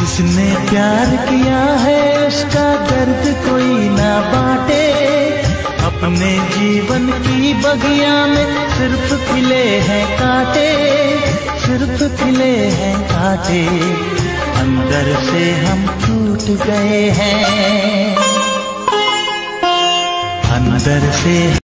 जिसने प्यार किया है उसका दर्द कोई ना बांटे। अपने जीवन की बगिया में सिर्फ खिले हैं कांटे, सिर्फ खिले हैं कांटे। अंदर से हम टूट गए हैं, अंदर से